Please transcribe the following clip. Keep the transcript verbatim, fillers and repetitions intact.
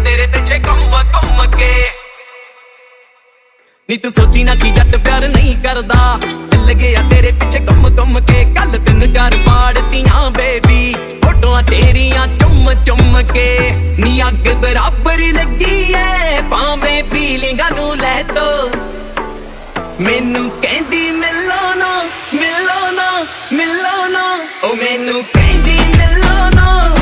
तेरे पीछे घुम घुम के। नी तू सोची ना कि जट प्यार नहीं करदा, चल गया तेरे पीछे घुम घुम के। कल तीन चार पाड़तियां बेबी फोटोआं तेरियां चुम चुम के। नी अग बराबर लगी है भावें फीलिंगां नू लै तो, मैनू कहंदी मिलो ना मिलो ना मिलो ना, ओ मैनू कहंदी मिलो ना।